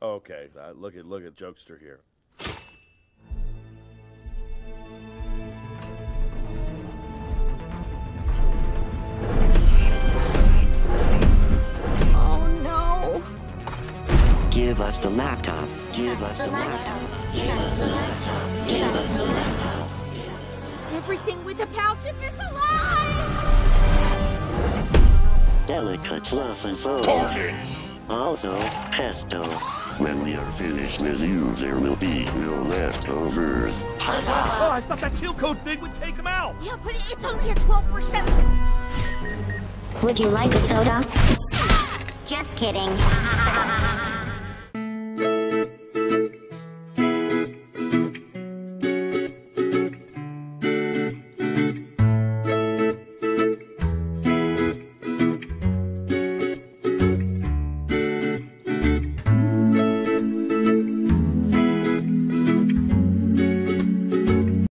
Okay, look at Jokester here. Oh no! Give us the laptop. Give us the laptop. Give us the laptop. Give us the laptop. Everything with a pouch is alive! Delicate fluff and fold. Also, pesto. When we are finished with you, there will be no leftovers. Oh, I thought that kill code thing would take him out! Yeah, but it's only at 12%. Would you like a soda? Just kidding.